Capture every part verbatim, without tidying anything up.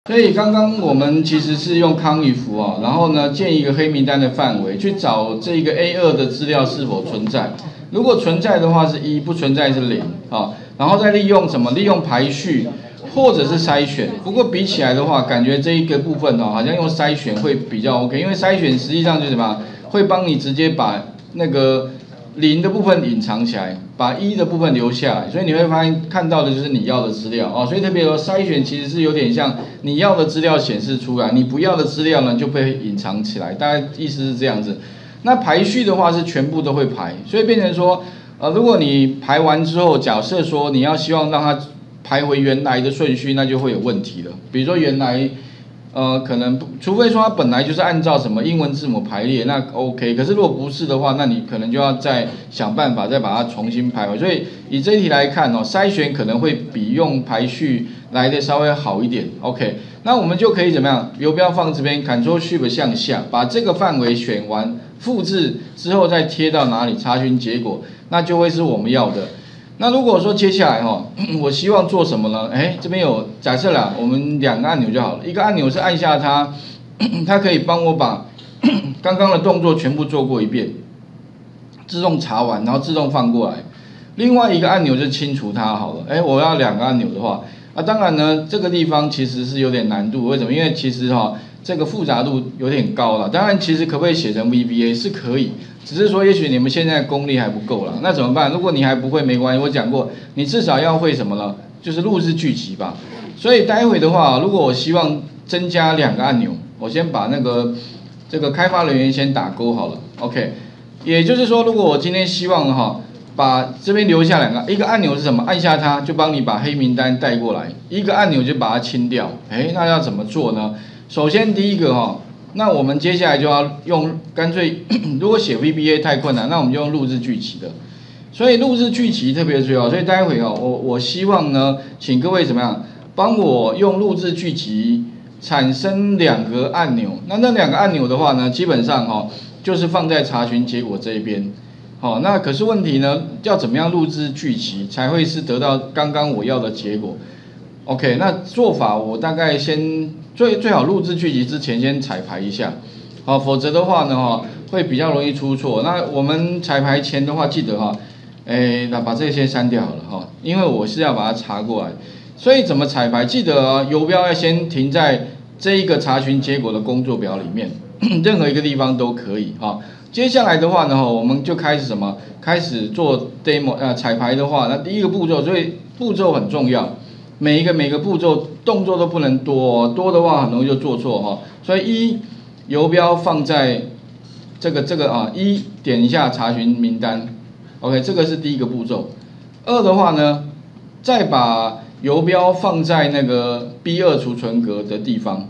所以刚刚我们其实是用康语符啊，然后呢建一个黑名单的范围，去找这个 A 二 的资料是否存在。如果存在的话是一，不存在是零啊。然后再利用什么？利用排序或者是筛选。不过比起来的话，感觉这一个部分哦，好像用筛选会比较 OK， 因为筛选实际上就是什么？会帮你直接把那个零的部分隐藏起来，把一的部分留下来，所以你会发现看到的就是你要的资料哦。所以特别说筛选其实是有点像你要的资料显示出来，你不要的资料呢就被隐藏起来，大概意思是这样子。那排序的话是全部都会排，所以变成说，呃，如果你排完之后，假设说你要希望让它排回原来的顺序，那就会有问题了。比如说原来。呃，可能除非说它本来就是按照什么英文字母排列，那 OK。可是如果不是的话，那你可能就要再想办法再把它重新排回。所以以这一题来看哦，筛选可能会比用排序来的稍微好一点。OK， 那我们就可以怎么样？游标放这边 ，Ctrl Shift 向下，把这个范围选完，复制之后再贴到哪里？查询结果，那就会是我们要的。那如果说接下来哈，我希望做什么呢？哎，这边有假设啦，我们两个按钮就好了。一个按钮是按下它，它可以帮我把刚刚的动作全部做过一遍，自动查完，然后自动放过来。另外一个按钮就清除它好了。哎，我要两个按钮的话，啊，当然呢，这个地方其实是有点难度。为什么？因为其实哈，这个复杂度有点高了。当然，其实可不可以写成 V B A 是可以。只是说，也许你们现在功力还不够了，那怎么办？如果你还不会，没关系，我讲过，你至少要会什么了？就是录制剧集吧。所以待会的话，如果我希望增加两个按钮，我先把那个这个开发人员先打勾好了 ，OK。也就是说，如果我今天希望哈，把这边留下两个，一个按钮是什么？按下它就帮你把黑名单带过来，一个按钮就把它清掉。哎，那要怎么做呢？首先第一个哈。那我们接下来就要用，干脆如果写 V B A 太困难，那我们就用录制剧集的。所以录制剧集特别重要，所以待会哦，我我希望呢，请各位怎么样，帮我用录制剧集产生两个按钮。那那两个按钮的话呢，基本上哈、哦，就是放在查询结果这一边。好、哦，那可是问题呢，要怎么样录制剧集才会是得到刚刚我要的结果 ？OK， 那做法我大概先。最最好录制剧集之前先彩排一下，好，否则的话呢，哈，会比较容易出错。那我们彩排前的话，记得哈，哎，那把这个先删掉好了哈，因为我是要把它查过来。所以怎么彩排？记得啊，游标要先停在这一个查询结果的工作表里面，任何一个地方都可以哈。接下来的话呢，我们就开始什么？开始做 demo 呃彩排的话，那第一个步骤，所以步骤很重要。每一个每个步骤动作都不能多、哦，多的话很容易就做错哈、哦。所以一游标放在这个这个啊，一点一下查询名单 ，OK， 这个是第一个步骤。二的话呢，再把游标放在那个 B 二 储存格的地方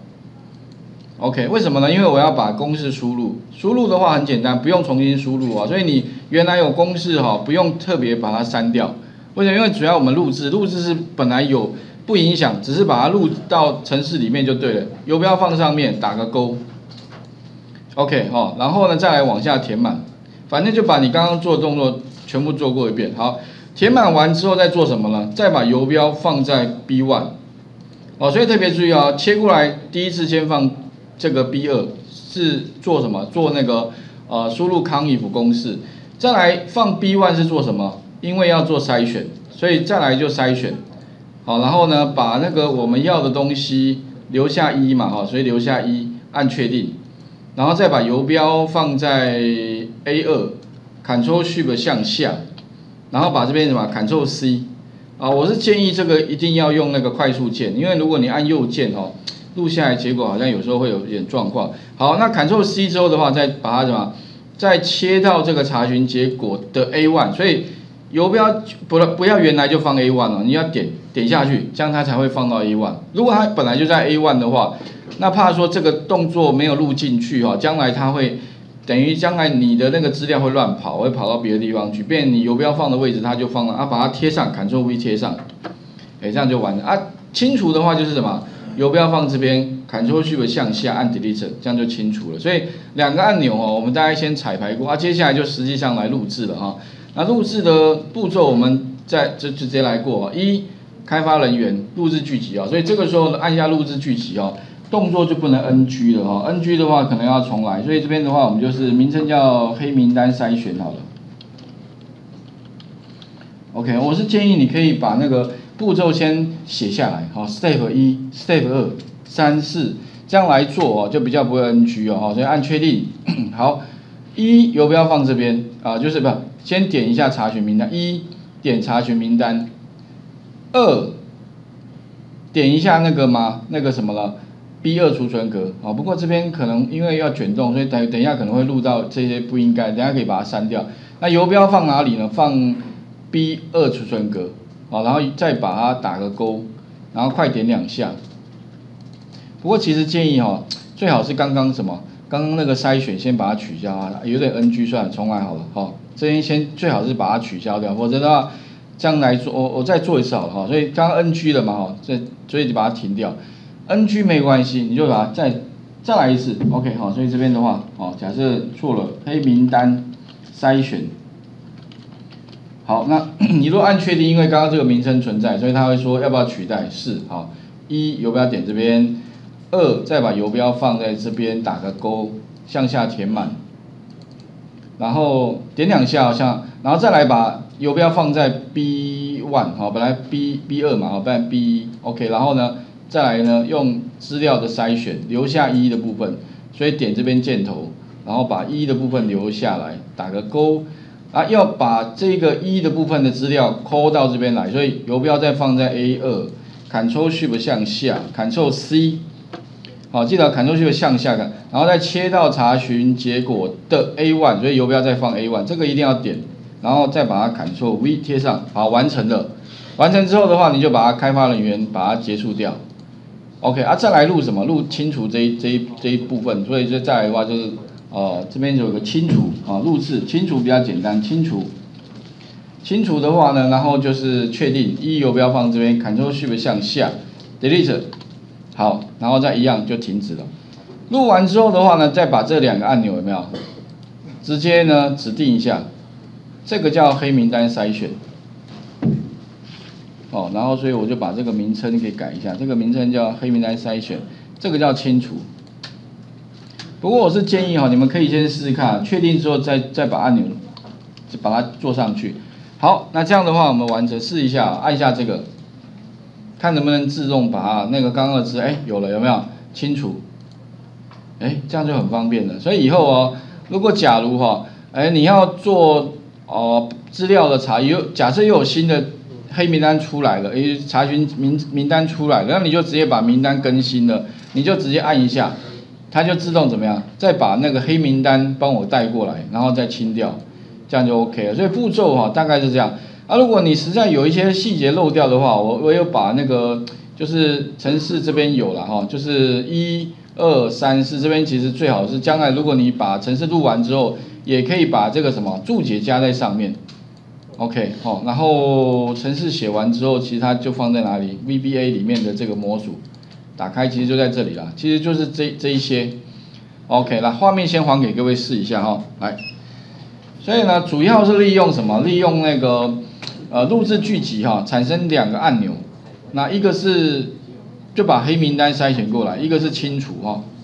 ，OK， 为什么呢？因为我要把公式输入，输入的话很简单，不用重新输入啊，所以你原来有公式哈、哦，不用特别把它删掉。为什么？因为主要我们录制，录制是本来有不影响，只是把它录到程式里面就对了。游标放上面，打个勾 ，OK 哦，然后呢再来往下填满，反正就把你刚刚做的动作全部做过一遍。好，填满完之后再做什么呢？再把游标放在 B 一， 哦，所以特别注意啊、哦，切过来第一次先放这个 B 二 是做什么？做那个呃输入康if公式，再来放 B 一 是做什么？因为要做筛选，所以再来就筛选，好，然后呢，把那个我们要的东西留下一嘛，哈，所以留下一，按确定，然后再把游标放在 A 二 ，Ctrl Shift 向下，然后把这边什么 Ctrl C， 啊，我是建议这个一定要用那个快速键，因为如果你按右键哦，录下来结果好像有时候会有点状况。好，那 Ctrl C 之后的话，再把它什么，再切到这个查询结果的 A 一， 所以。游标不不要原来就放 A 一 哦，你要点点下去，这样它才会放到 A 一。如果它本来就在 A 一 的话，那怕说这个动作没有录进去哈，将来它会等于将来你的那个资料会乱跑，会跑到别的地方去，变你游标放的位置它就放了啊，把它贴上 ，Ctrl V 贴上，哎，这样就完了啊。清除的话就是什么？游标放这边 ，Ctrl Shift 向下按 Delete， 这样就清除了。所以两个按钮哦，我们大概先彩排过啊，接下来就实际上来录制了哈。那录制的步骤我们再就直接来过，一开发人员录制剧集啊，所以这个时候呢按下录制剧集哦，动作就不能 N G 了哈 ，N G 的话可能要重来，所以这边的话我们就是名称叫黑名单筛选好了。OK， 我是建议你可以把那个步骤先写下来，好 ，Step 一、Step 二、三、四这样来做哦，就比较不会 N G 哦，所以按确定，好，一游标放这边啊，就是不先点一下查询名单，一点查询名单，二点一下那个嘛，那个什么了 ，B 二储存格啊，不过这边可能因为要卷动，所以等等一下可能会录到这些不应该，等一下可以把它删掉。那游标放哪里呢？放 B 二储存格，好，然后再把它打个勾，然后快点两下。不过其实建议哈，最好是刚刚什么，刚刚那个筛选先把它取消啊，有点 N G 算了，重来好了，好，这边先最好是把它取消掉，否则的话这样来做，我我再做一次好了哈，所以刚刚 N G 了嘛哈，这所以就把它停掉 ，N G 没关系，你就把它再再来一次 ，OK 好，所以这边的话，好，假设错了，黑名单筛选。好，那你如果按确定，因为刚刚这个名称存在，所以他会说要不要取代？是，好，一游标点这边，二再把游标放在这边打个勾，向下填满，然后点两下好像，然后再来把游标放在 B 一，好，本来 B B 二嘛，好，本来 B 一 ，OK， 然后呢，再来呢用资料的筛选留下一的部分，所以点这边箭头，然后把一的部分留下来，打个勾。啊，要把这个一的部分的资料抠到这边来，所以游标再放在 A 二 ，Ctrl Shift 向下 ，Ctrl C， 好，记得 Ctrl Shift 向下看，然后再切到查询结果的 A 一， 所以游标再放 A 一， 这个一定要点，然后再把它 Ctrl V 贴上，好，完成了。完成之后的话，你就把它开发人员把它结束掉。OK， 啊，再来录什么？录清除这一这一这一部分，所以就再来的话就是。呃，这边有个清除啊，录制清除比较简单，清除清除的话呢，然后就是确定一游标放这边 ，Ctrl Shift 向下 ，Delete， 好，然后再一样就停止了。录完之后的话呢，再把这两个按钮有没有，直接呢指定一下，这个叫黑名单筛选，哦，然后所以我就把这个名称给改一下，这个名称叫黑名单筛选，这个叫清除。不过我是建议哈，你们可以先试试看，确定之后再再把按钮，就把它做上去。好，那这样的话我们完成试一下，按下这个，看能不能自动把它那个刚刚的字，哎，有了有没有？清除，哎，这样就很方便了。所以以后哦，如果假如哈，哎，你要做哦资料的查，有假设又有新的黑名单出来了，哎，查询名名单出来了，那你就直接把名单更新了，你就直接按一下。它就自动怎么样？再把那个黑名单帮我带过来，然后再清掉，这样就 OK 了。所以步骤哈、哦、大概是这样。啊，如果你实在有一些细节漏掉的话，我我有把那个就是程式这边有了哈，就是一二三四这边其实最好是将来如果你把程式录完之后，也可以把这个什么注解加在上面。OK 好，然后程式写完之后，其实它就放在哪里 ？V B A 里面的这个模组。打开其实就在这里啦，其实就是这这一些 ，OK， 那画面先还给各位试一下哈，来，所以呢，主要是利用什么？利用那个呃录制剧集哈，产生两个按钮，那一个是就把黑名单筛选过来，一个是清除哈。